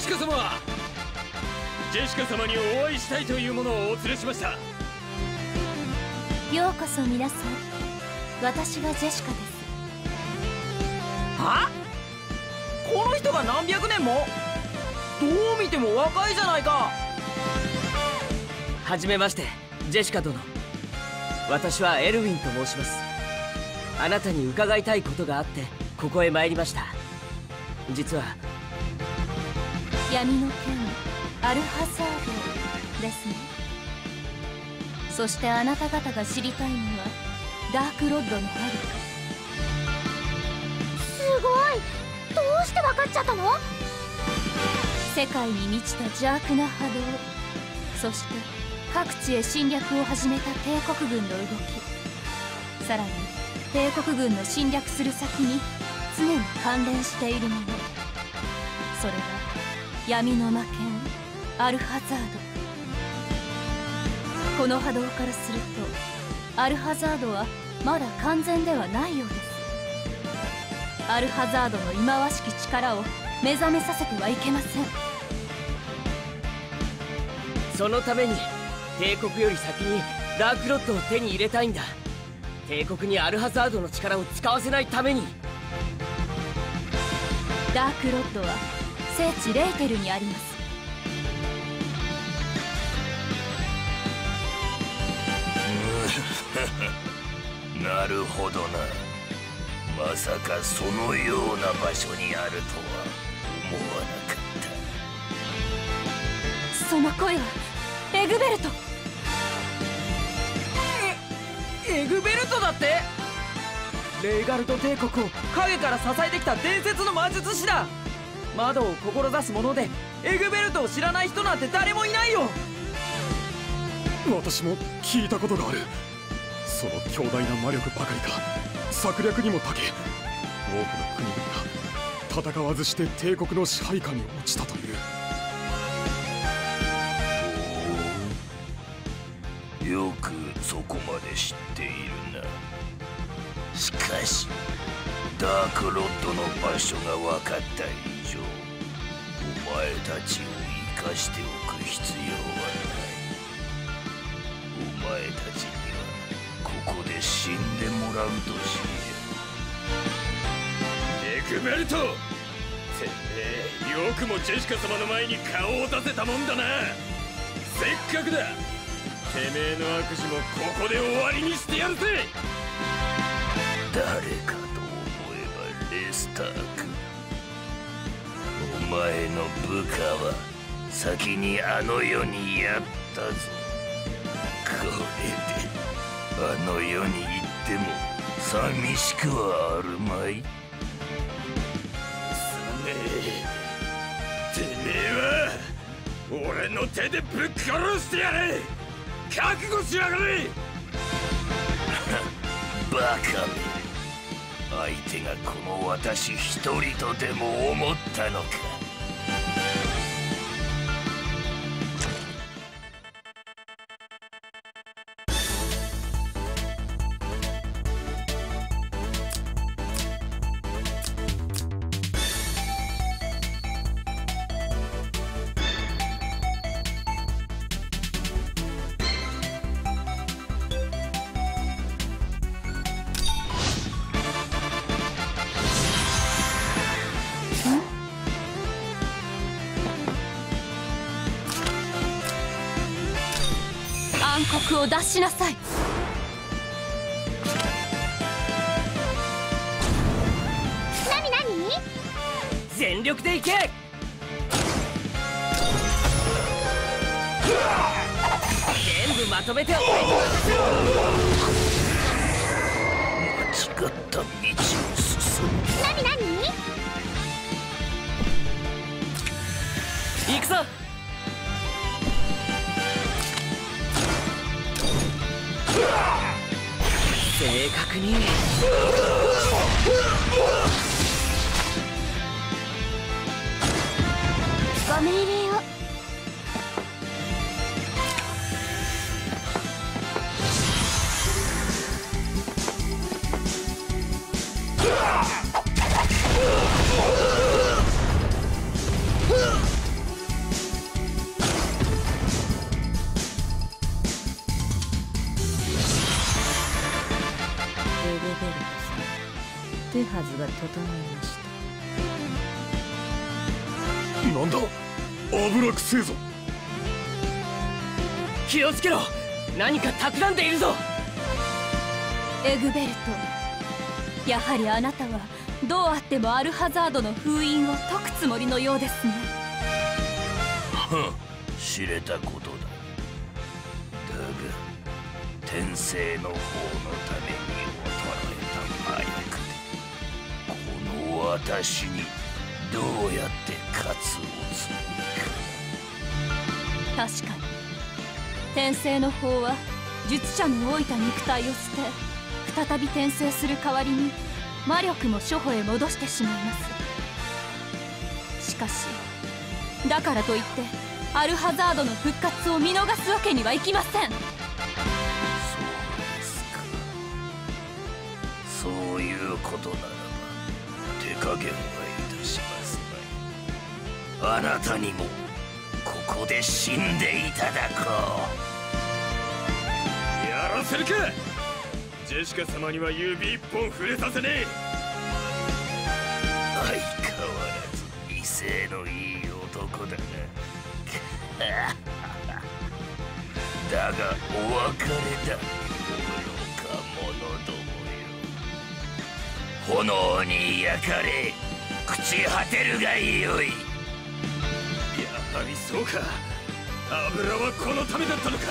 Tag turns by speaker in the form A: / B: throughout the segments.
A: シカ様、ジェシカ様にお会いしたいというものをお連れしました。
B: ようこそ皆さん、私がジェシカです。
C: は？この人が何百年も？どう見ても若いじゃないか。はじめまして、ジェシカ殿。私はエルウィンと申します。あなたに伺いたいことがあってここへ参りました。実は
B: 闇の剣アルハザードですね。そしてあなた方が知りたいのはダークロッドのあるか。
D: すごい。どうして分かっちゃったの？
B: 世界に満ちた邪悪な波動、そして各地へ侵略を始めた帝国軍の動き、さらに帝国軍の侵略する先に常に関連しているもの、それが闇の魔剣アルハザード。この波動からするとアルハザードはまだ完全ではないようです。アルハザードの忌まわしき力を目覚めさせてはいけません。
C: そのために帝国より先にダークロッドを手に入れたいんだ。帝国にアルハザードの力を使わせないために。
B: ダークロッドは聖地レイテルにあります。
E: なるほどな。まさかそのような場所にあるとは思わなかった。
B: その声はエグベルト。
C: エグベルトだって？レイガルト帝国を影から支えてきた伝説の魔術師だ。窓を志す者でエグベルトを知らない人なんて誰もいないよ。
A: 私も聞いたことがある。その強大な魔力ばかりか策略にも長け、多くの国々が戦わずして帝国の支配下に落ちたという。
E: よくそこまで知っているな。しかしダークロッドの場所が分かった以上、お前たちを生かしておく必要はない。お前たちにはここで死んでもらうとしよう。エグベルト、てめえよくもジェシカ様の前に顔を出せたもんだな。せっかくだ。てめえの悪事もここで終わりにしてやるぜ。誰かと思えばレスターク。お前の部下は先にあの世にやったぞ。これであの世に行っても寂しくはあるまい。てめえは俺の手でぶっ殺してやれ。覚悟しやがれ。バカめ。相手がこの私一人とでも思ったのか。
B: 暗黒を出しなさい。
D: 何？
C: 全力でいけ。全部まとめてお前に任せろ。
E: 間違った道を進む。
D: 何？
C: 行くぞ。正確に
D: ご命令を。
C: 整いました。
A: なんだ、油くせえぞ。
C: 気をつけろ、何か企んでいるぞ。
B: エグベルト、やはりあなたはどうあってもアルハザードの封印を解くつもりのようですね。
E: 知れたことだ。だが天聖の方のために衰えた魔力で、この私にどうやって勝つをつむか。
B: 確かに天聖の方は術者の老いた肉体を捨て、再び転生する代わりに魔力も初歩へ戻してしまいます。しかしだからといってアルハザードの復活を見逃すわけにはいきません。
E: そうですか。そういうことならば手加減はいたしますが、あなたにもここで死んでいただこう。やらせるか。ジェシカ様には指一本触れさせねえ。相変わらず威勢のいい男だな。だがお別れだ、愚か者どもよ。炎に焼かれ朽ち果てるがよい。やはりそうか。油はこのためだったのか。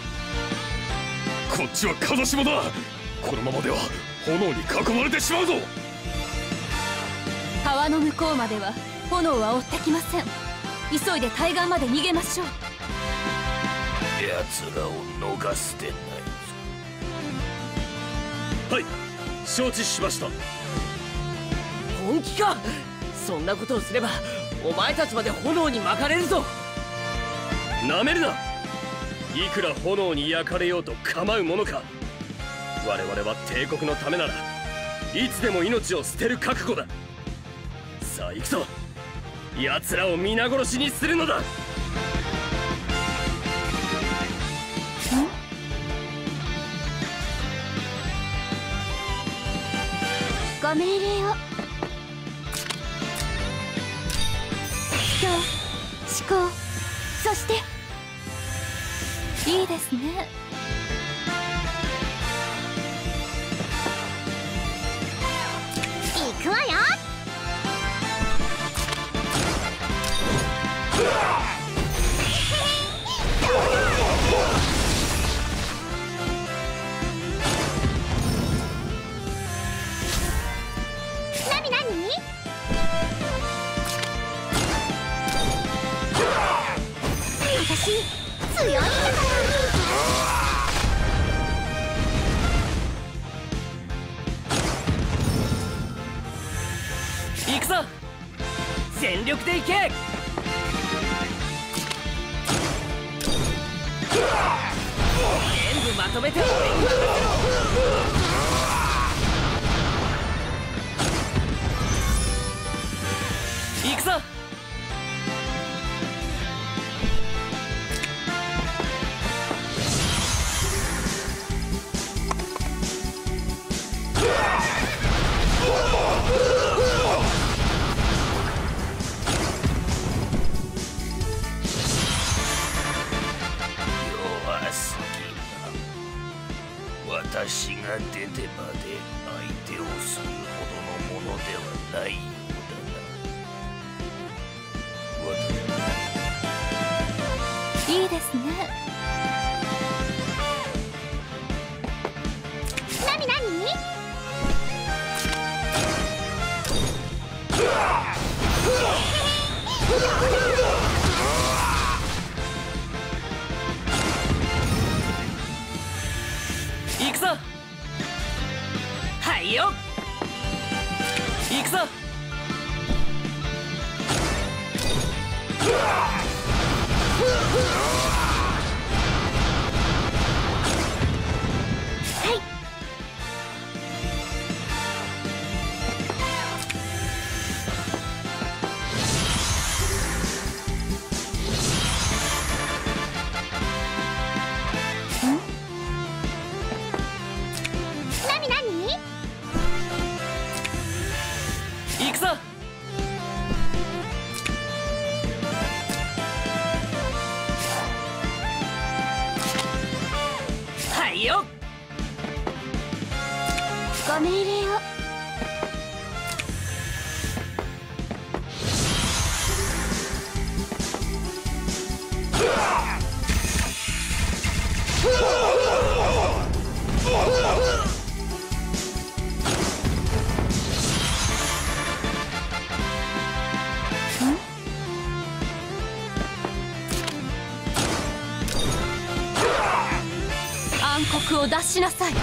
A: こっちは風下だ。このままでは炎に囲まれてしまうぞ。
B: 川の向こうまでは炎は追ってきません。急いで対岸まで逃げましょう。
E: 奴らを逃すでないぞ。
A: はい、承知しました。
C: 本気か。そんなことをすればお前たちまで炎に巻かれるぞ。
E: なめるな。いくら炎に焼かれようと構うものか。我々は帝国のためならいつでも命を捨てる覚悟だ。さあ行くぞ。奴らを皆殺しにするのだ。
D: ご命令を。人、思考、そして
B: いいですね。
D: 行くわよ。なになに？私強いんだから。
C: 行くぞ。全力で行け。全部まとめて俺に任せろ。行くぞ。
E: 弱すぎな。私が出てまで相手をするほどのものではないようだな。
B: いいですね。
D: なになに？
C: 行くぞ。はいよ。行くぞ。 はいよ。
D: ご命令を。
B: 暗黒を出しなさい。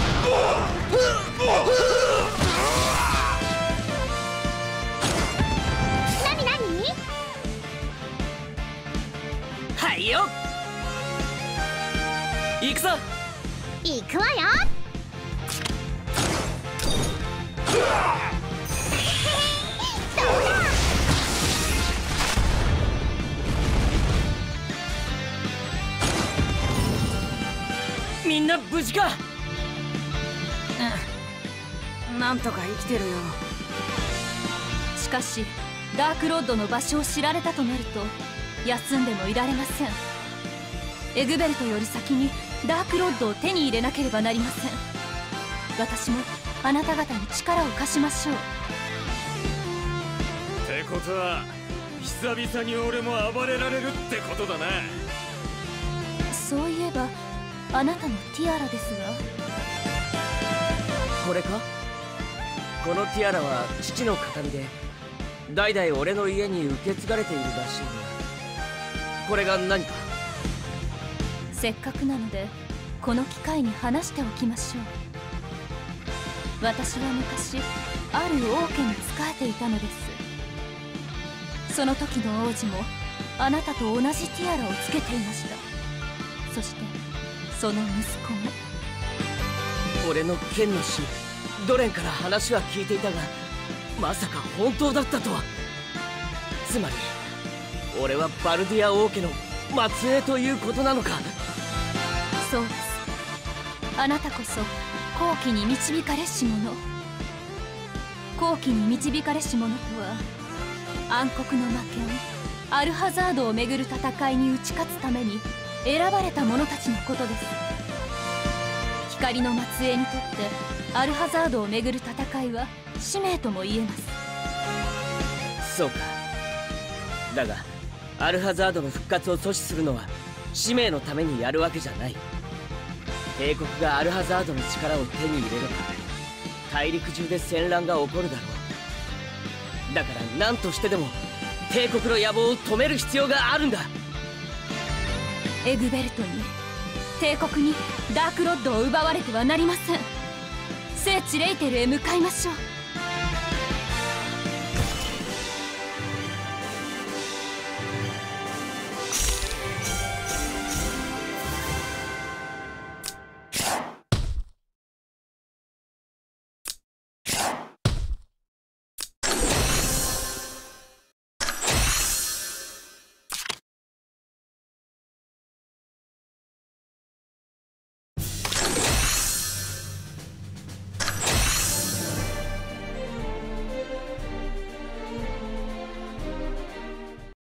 D: 何何？
C: はいよ。行くぞ。
D: 行くわよ。どうだ。
C: みんな無事か。なんとか生きてるよ。
B: しかしダークロッドの場所を知られたとなると休んでもいられません。エグベルトより先にダークロッドを手に入れなければなりません。私もあなた方に力を貸しましょう。
E: ってことは久々に俺も暴れられるってことだな。
B: そういえばあなたのティアラですが。
C: これか。このティアラは父の形見で代々俺の家に受け継がれているらしいんだ。これが何か。
B: せっかくなのでこの機会に話しておきましょう。私は昔ある王家に仕えていたのです。その時の王子もあなたと同じティアラをつけていました。そしてその息子も。
C: 俺の剣の師ドレンから話は聞いていたが、まさか本当だったとは。つまり俺はバルディア王家の末裔ということなのか。
B: そうです。あなたこそ後期に導かれし者。後期に導かれし者とは暗黒の魔剣アルハザードをめぐる戦いに打ち勝つために選ばれた者たちのことです。光の末裔にとってアルハザードをめぐる戦いは使命とも言えます。
C: そうか。だがアルハザードの復活を阻止するのは使命のためにやるわけじゃない。帝国がアルハザードの力を手に入れれば大陸中で戦乱が起こるだろう。だから何としてでも帝国の野望を止める必要があるんだ。
B: エグベルトに帝国にダークロッドを奪われてはなりません。聖地レイテルへ向かいましょう。